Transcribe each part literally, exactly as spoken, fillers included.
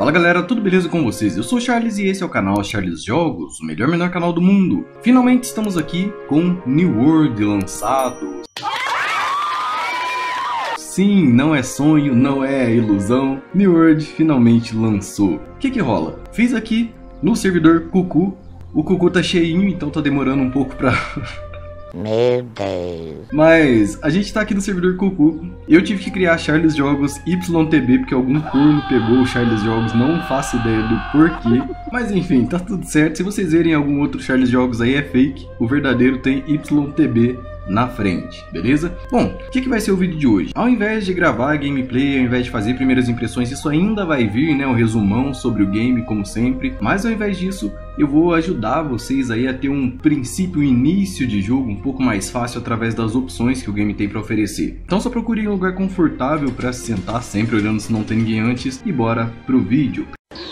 Fala galera, tudo beleza com vocês? Eu sou o Charles e esse é o canal Charles Jogos, o melhor menor canal do mundo. Finalmente estamos aqui com New World lançado. Sim, não é sonho, não é ilusão, New World finalmente lançou. O que que rola? Fiz aqui no servidor Cucu, o Cucu tá cheinho, então tá demorando um pouco pra... Meu Deus. Mas a gente tá aqui no servidor Cucu. Eu tive que criar Charles Jogos Y T B porque algum corno pegou o Charles Jogos, não faço ideia do porquê. Mas enfim, tá tudo certo. Se vocês verem algum outro Charles Jogos aí é fake, o verdadeiro tem Y T B na frente, beleza? Bom, o que, que vai ser o vídeo de hoje? Ao invés de gravar gameplay, ao invés de fazer primeiras impressões, isso ainda vai vir, né, um resumão sobre o game, como sempre. Mas ao invés disso, eu vou ajudar vocês aí a ter um princípio, um início de jogo um pouco mais fácil através das opções que o game tem para oferecer. Então só procure um lugar confortável para se sentar, sempre olhando se não tem ninguém antes, e bora pro vídeo.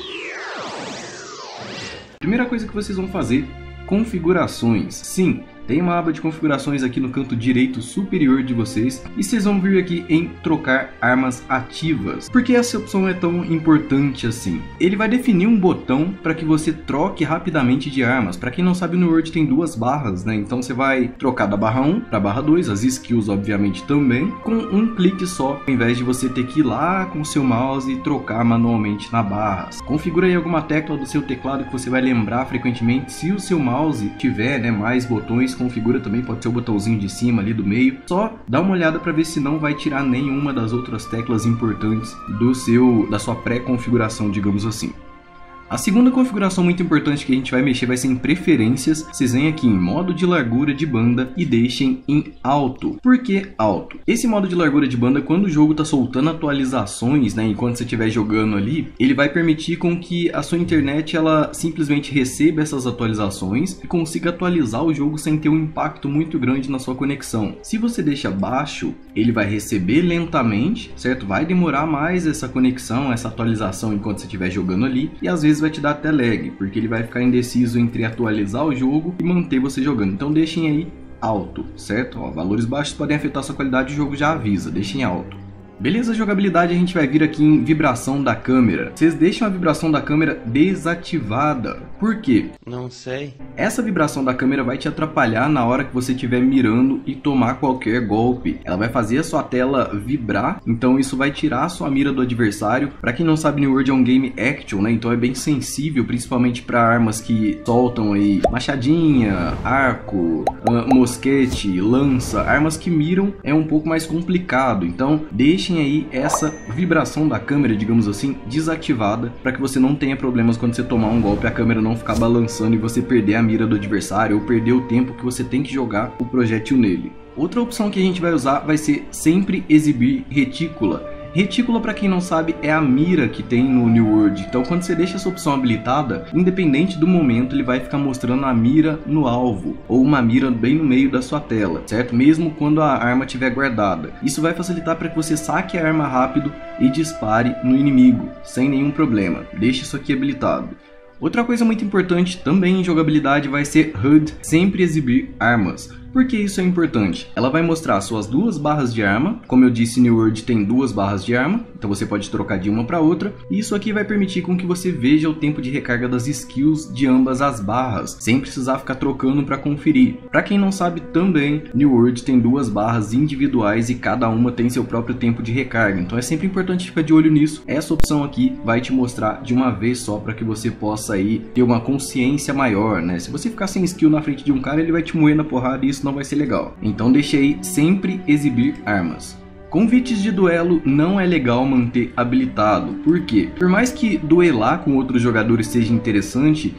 Primeira coisa que vocês vão fazer, configurações. Sim, tem uma aba de configurações aqui no canto direito superior de vocês e vocês vão vir aqui em trocar armas ativas. Por que essa opção é tão importante assim? Ele vai definir um botão para que você troque rapidamente de armas. Para quem não sabe, no Word tem duas barras, né? Então você vai trocar da barra um para a barra dois, as skills obviamente também, com um clique só, ao invés de você ter que ir lá com o seu mouse e trocar manualmente na barra. Configura aí alguma tecla do seu teclado que você vai lembrar frequentemente. Se o seu mouse tiver, né, mais botões, configura também, pode ser o botãozinho de cima ali do meio. Só dá uma olhada para ver se não vai tirar nenhuma das outras teclas importantes do seu, da sua pré-configuração, digamos assim. A segunda configuração muito importante que a gente vai mexer vai ser em preferências. Vocês vêm aqui em modo de largura de banda e deixem em alto. Por que alto? Esse modo de largura de banda, quando o jogo está soltando atualizações, né, enquanto você estiver jogando ali, ele vai permitir com que a sua internet ela simplesmente receba essas atualizações e consiga atualizar o jogo sem ter um impacto muito grande na sua conexão. Se você deixa baixo, ele vai receber lentamente, certo? Vai demorar mais essa conexão, essa atualização enquanto você estiver jogando ali, e às vezes vai te dar até lag, porque ele vai ficar indeciso entre atualizar o jogo e manter você jogando. Então deixem aí alto, certo? Ó, valores baixos podem afetar sua qualidade, o jogo já avisa, deixem alto. Beleza, jogabilidade, a gente vai vir aqui em vibração da câmera. Vocês deixam a vibração da câmera desativada. Por quê? Não sei. Essa vibração da câmera vai te atrapalhar na hora que você estiver mirando e tomar qualquer golpe. Ela vai fazer a sua tela vibrar, então isso vai tirar a sua mira do adversário. Pra quem não sabe, New World é um game action, né? Então é bem sensível, principalmente para armas que soltam aí machadinha, arco, mosquete, lança. Armas que miram é um pouco mais complicado, então deixem aí essa vibração da câmera, digamos assim, desativada, para que você não tenha problemas quando você tomar um golpe, a câmera não ficar balançando e você perder a mira do adversário ou perder o tempo que você tem que jogar o projétil nele. Outra opção que a gente vai usar vai ser sempre exibir retícula. Retícula, para quem não sabe, é a mira que tem no New World. Então quando você deixa essa opção habilitada, independente do momento, ele vai ficar mostrando a mira no alvo, ou uma mira bem no meio da sua tela, certo? Mesmo quando a arma estiver guardada. Isso vai facilitar para que você saque a arma rápido e dispare no inimigo, sem nenhum problema. Deixe isso aqui habilitado. Outra coisa muito importante também em jogabilidade vai ser H U D, sempre exibir armas. Por que isso é importante? Ela vai mostrar suas duas barras de arma. Como eu disse, New World tem duas barras de arma, então você pode trocar de uma para outra. E isso aqui vai permitir com que você veja o tempo de recarga das skills de ambas as barras, sem precisar ficar trocando para conferir. Para quem não sabe também, New World tem duas barras individuais e cada uma tem seu próprio tempo de recarga. Então é sempre importante ficar de olho nisso. Essa opção aqui vai te mostrar de uma vez só para que você possa aí ter uma consciência maior, né? Se você ficar sem skill na frente de um cara, ele vai te moer na porrada e isso não vai ser legal. Então deixei sempre exibir armas. Convites de duelo não é legal manter habilitado. Por quê? Por mais que duelar com outros jogadores seja interessante,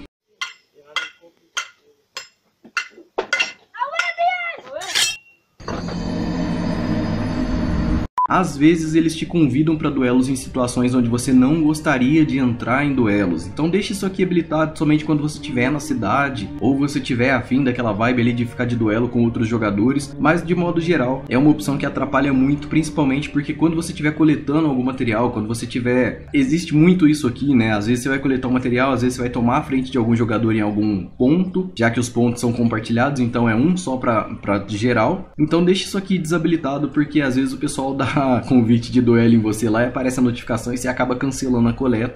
às vezes eles te convidam para duelos em situações onde você não gostaria de entrar em duelos. Então deixe isso aqui habilitado somente quando você estiver na cidade ou você tiver afim daquela vibe ali de ficar de duelo com outros jogadores. Mas de modo geral é uma opção que atrapalha muito, principalmente porque quando você estiver coletando algum material, quando você tiver... Existe muito isso aqui, né? Às vezes você vai coletar um material, às vezes você vai tomar a frente de algum jogador em algum ponto, já que os pontos são compartilhados, então é um só para geral. Então deixe isso aqui desabilitado, porque às vezes o pessoal dá convite de duelo em você lá e aparece a notificação e você acaba cancelando a coleta.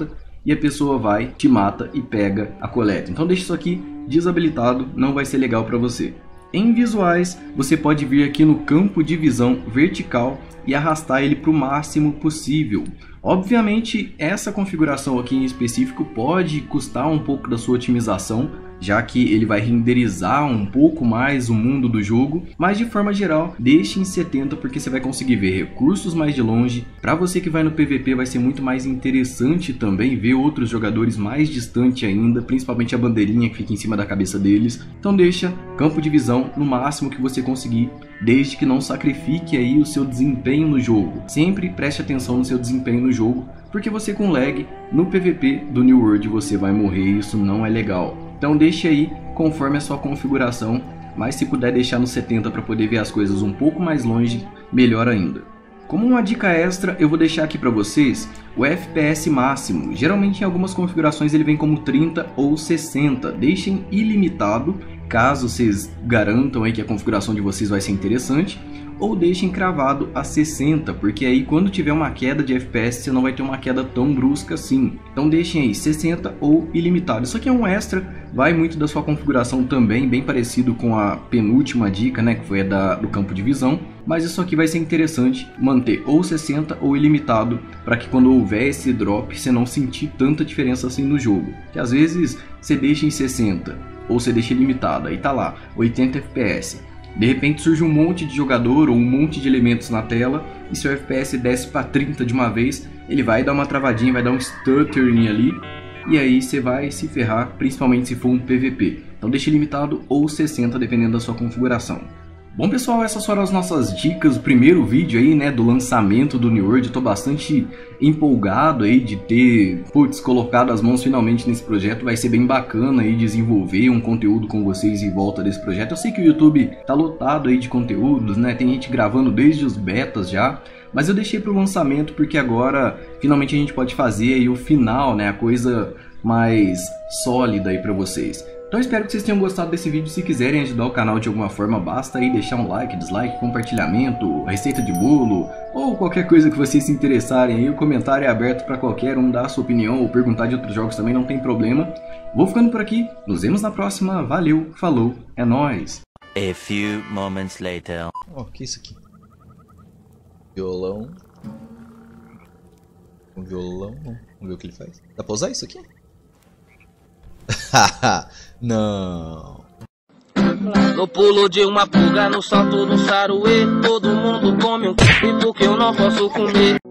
e a pessoa vai, te mata e pega a coleta. Então deixa isso aqui desabilitado, não vai ser legal para você. Em visuais, você pode vir aqui no campo de visão vertical e arrastar ele para o máximo possível. Obviamente, essa configuração aqui em específico pode custar um pouco da sua otimização, já que ele vai renderizar um pouco mais o mundo do jogo, mas de forma geral, deixe em setenta porque você vai conseguir ver recursos mais de longe. Para você que vai no P V P vai ser muito mais interessante também ver outros jogadores mais distante ainda, principalmente a bandeirinha que fica em cima da cabeça deles. Então deixa campo de visão no máximo que você conseguir, desde que não sacrifique aí o seu desempenho no jogo. Sempre preste atenção no seu desempenho no jogo, porque você com lag no P V P do New World você vai morrer e isso não é legal. Então deixe aí conforme a sua configuração, mas se puder deixar no setenta para poder ver as coisas um pouco mais longe, melhor ainda. Como uma dica extra, eu vou deixar aqui para vocês o F P S máximo. Geralmente em algumas configurações ele vem como trinta ou sessenta. Deixem ilimitado, caso vocês garantam aí que a configuração de vocês vai ser interessante, ou deixem cravado a sessenta, porque aí quando tiver uma queda de F P S você não vai ter uma queda tão brusca assim. Então deixem aí sessenta ou ilimitado. Isso aqui é um extra, vai muito da sua configuração também, bem parecido com a penúltima dica, né, que foi a da, do campo de visão. Mas isso aqui vai ser interessante manter ou sessenta ou ilimitado, para que quando houver esse drop você não sentir tanta diferença assim no jogo. Que às vezes você deixa em sessenta ou você deixa ilimitado, aí tá lá, oitenta F P S. De repente surge um monte de jogador ou um monte de elementos na tela e seu F P S desce para trinta de uma vez, ele vai dar uma travadinha, vai dar um stuttering ali e aí você vai se ferrar, principalmente se for um P V P. Então deixe limitado ou sessenta dependendo da sua configuração. Bom pessoal, essas foram as nossas dicas, o primeiro vídeo aí, né, do lançamento do New World. Eu tô bastante empolgado aí de ter, putz, colocado as mãos finalmente nesse projeto. Vai ser bem bacana aí desenvolver um conteúdo com vocês em volta desse projeto. Eu sei que o YouTube tá lotado aí de conteúdos, né, tem gente gravando desde os betas já, mas eu deixei pro lançamento porque agora finalmente a gente pode fazer aí o final, né, a coisa mais sólida aí pra vocês. Então espero que vocês tenham gostado desse vídeo. Se quiserem ajudar o canal de alguma forma, basta aí deixar um like, dislike, compartilhamento, receita de bolo ou qualquer coisa que vocês se interessarem aí. O comentário é aberto para qualquer um dar a sua opinião ou perguntar de outros jogos também, não tem problema. Vou ficando por aqui, nos vemos na próxima, valeu, falou, é nóis! A few moments later. Ó, oh, que é isso aqui? Violão. Um violão, vamos ver o que ele faz. Dá pra usar isso aqui? Haha, não. No pulo de uma pulga, no salto do saruê, todo mundo come um kibe porque eu não posso comer.